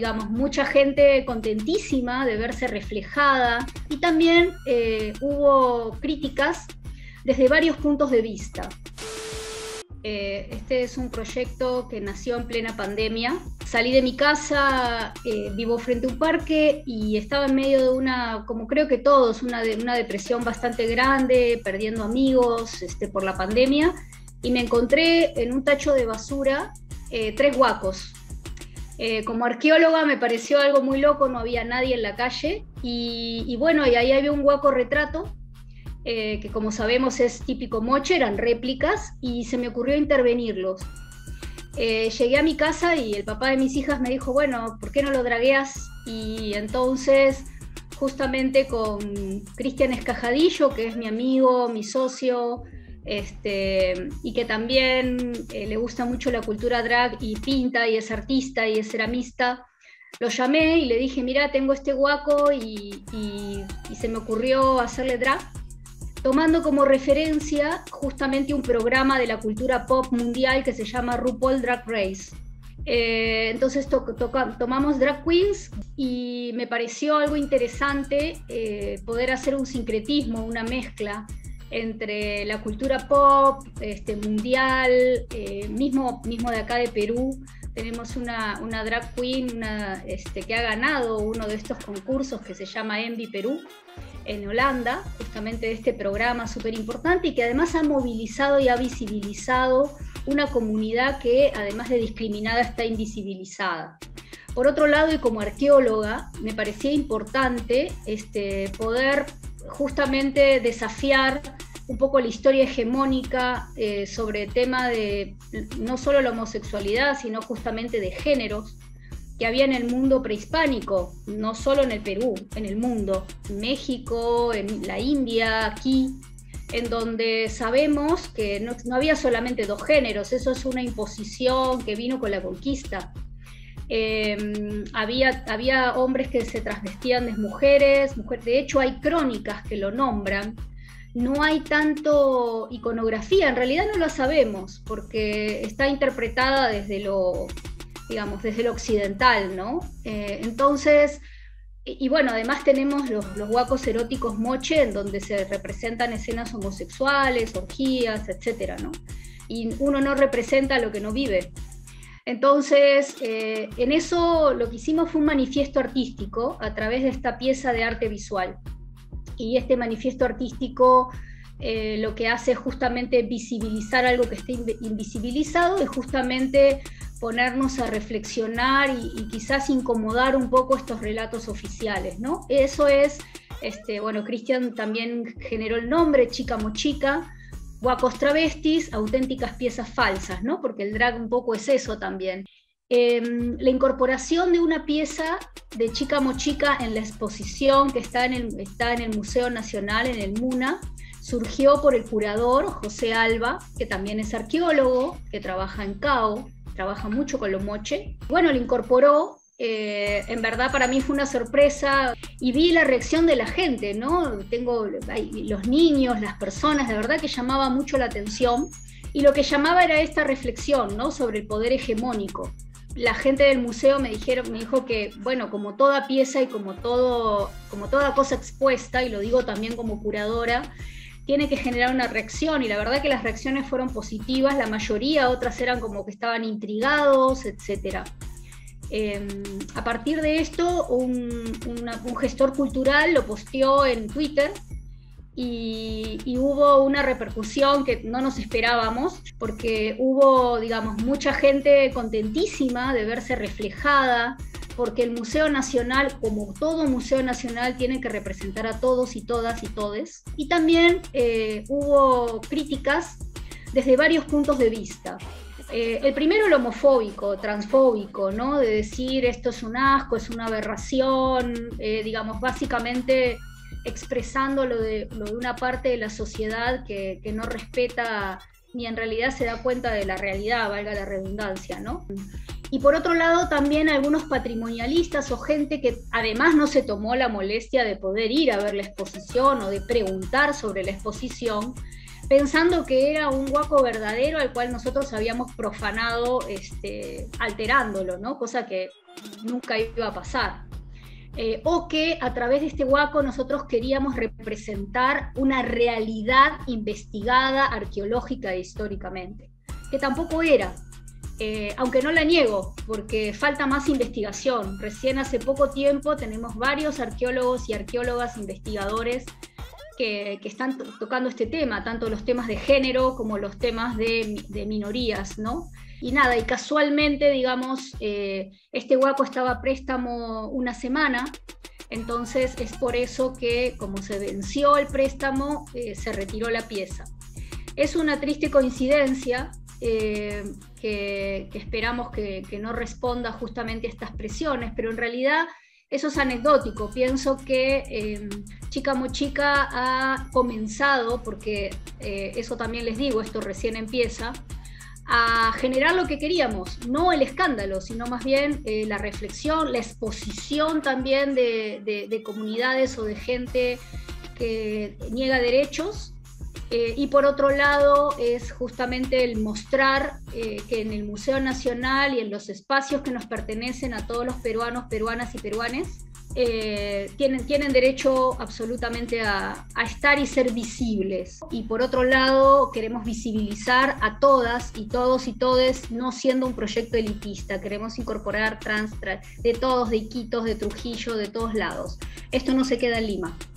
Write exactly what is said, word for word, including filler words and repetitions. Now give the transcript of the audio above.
digamos, mucha gente contentísima de verse reflejada y también eh, hubo críticas desde varios puntos de vista. Eh, este es un proyecto que nació en plena pandemia. Salí de mi casa, eh, vivo frente a un parque y estaba en medio de una, como creo que todos, una, de, una depresión bastante grande, perdiendo amigos este, por la pandemia, y me encontré en un tacho de basura eh, tres huacos. Eh, como arqueóloga me pareció algo muy loco, no había nadie en la calle, y, y bueno, y ahí había un huaco retrato, Eh, que como sabemos es típico moche, eran réplicas, y se me ocurrió intervenirlos. Eh, llegué a mi casa y el papá de mis hijas me dijo, bueno, ¿por qué no lo dragueas? Y entonces, justamente con Cristian Escajadillo, que es mi amigo, mi socio, este, y que también eh, le gusta mucho la cultura drag y pinta, y es artista y es ceramista, lo llamé y le dije, mira, tengo este guaco y, y, y se me ocurrió hacerle drag, tomando como referencia justamente un programa de la cultura pop mundial que se llama RuPaul Drag Race. Eh, entonces to to tomamos drag queens y me pareció algo interesante eh, poder hacer un sincretismo, una mezcla entre la cultura pop, este, mundial, eh, mismo, mismo de acá de Perú. Tenemos una, una drag queen una, este, que ha ganado uno de estos concursos que se llama Envy Perú, en Holanda, justamente de este programa súper importante, y que además ha movilizado y ha visibilizado una comunidad que, además de discriminada, está invisibilizada. Por otro lado, y como arqueóloga, me parecía importante este, poder justamente desafiar un poco la historia hegemónica eh, sobre el tema de no solo la homosexualidad, sino justamente de géneros, que había en el mundo prehispánico, no solo en el Perú, en el mundo, en México, en la India, aquí, en donde sabemos que no, no había solamente dos géneros, eso es una imposición que vino con la conquista. Eh, había, había hombres que se transvestían de mujeres, mujeres, de hecho hay crónicas que lo nombran. No hay tanto iconografía, en realidad no lo sabemos, porque está interpretada desde lo, digamos, desde lo occidental, ¿no? Eh, entonces, y, y bueno, además tenemos los, los huacos eróticos moche, en donde se representan escenas homosexuales, orgías, etcétera, ¿no? Y uno no representa lo que no vive. Entonces, eh, en eso lo que hicimos fue un manifiesto artístico a través de esta pieza de arte visual. Y este manifiesto artístico eh, lo que hace es justamente visibilizar algo que está invisibilizado, es justamente ponernos a reflexionar y, y quizás incomodar un poco estos relatos oficiales, ¿no? Eso es, este, bueno, Cristian también generó el nombre, Chica Mochica, huacos travestis, auténticas piezas falsas, ¿no? Porque el drag un poco es eso también. Eh, la incorporación de una pieza de Chica Mochica en la exposición que está en, el, está en el Museo Nacional, en el MUNA, surgió por el curador José Alba, que también es arqueólogo, que trabaja en C A O, trabaja mucho con lo moche. Bueno, lo incorporó, eh, en verdad para mí fue una sorpresa y vi la reacción de la gente, ¿no? Tengo hay, los niños, las personas, de verdad que llamaba mucho la atención, y lo que llamaba era esta reflexión, ¿no? Sobre el poder hegemónico. La gente del museo me, dijeron, me dijo que, bueno, como toda pieza y como, todo, como toda cosa expuesta, y lo digo también como curadora, tiene que generar una reacción, y la verdad que las reacciones fueron positivas, la mayoría, otras eran como que estaban intrigados, etcétera. Eh, a partir de esto, un, una, un gestor cultural lo posteó en Twitter, Y, y hubo una repercusión que no nos esperábamos, porque hubo, digamos, mucha gente contentísima de verse reflejada, porque el Museo Nacional, como todo Museo Nacional, tiene que representar a todos y todas y todes. Y también eh, hubo críticas desde varios puntos de vista. Eh, el primero, el homofóbico, transfóbico, ¿no? De decir esto es un asco, es una aberración, eh, digamos, básicamente expresando lo de, lo de una parte de la sociedad que, que no respeta ni en realidad se da cuenta de la realidad, valga la redundancia, ¿no? Y por otro lado también algunos patrimonialistas o gente que además no se tomó la molestia de poder ir a ver la exposición o de preguntar sobre la exposición, pensando que era un huaco verdadero al cual nosotros habíamos profanado este, alterándolo, ¿no? Cosa que nunca iba a pasar. Eh, o que a través de este huaco nosotros queríamos representar una realidad investigada arqueológica e históricamente, que tampoco era, eh, aunque no la niego, porque falta más investigación. Recién hace poco tiempo tenemos varios arqueólogos y arqueólogas investigadores que, que están tocando este tema, tanto los temas de género como los temas de, de minorías, ¿no? Y nada, y casualmente, digamos, eh, este huaco estaba a préstamo una semana, entonces es por eso que, como se venció el préstamo, eh, se retiró la pieza. Es una triste coincidencia eh, que, que esperamos que, que no responda justamente a estas presiones, pero en realidad eso es anecdótico. Pienso que eh, Chica Mochica ha comenzado, porque eh, eso también les digo, esto recién empieza, a generar lo que queríamos, no el escándalo, sino más bien eh, la reflexión, la exposición también de, de, de comunidades o de gente que niega derechos, eh, y por otro lado es justamente el mostrar eh, que en el Museo Nacional y en los espacios que nos pertenecen a todos los peruanos, peruanas y peruanes, Eh, tienen, tienen derecho absolutamente a, a estar y ser visibles. Y por otro lado, queremos visibilizar a todas y todos y todes, no siendo un proyecto elitista. Queremos incorporar trans, trans de todos, de Iquitos, de Trujillo, de todos lados. Esto no se queda en Lima.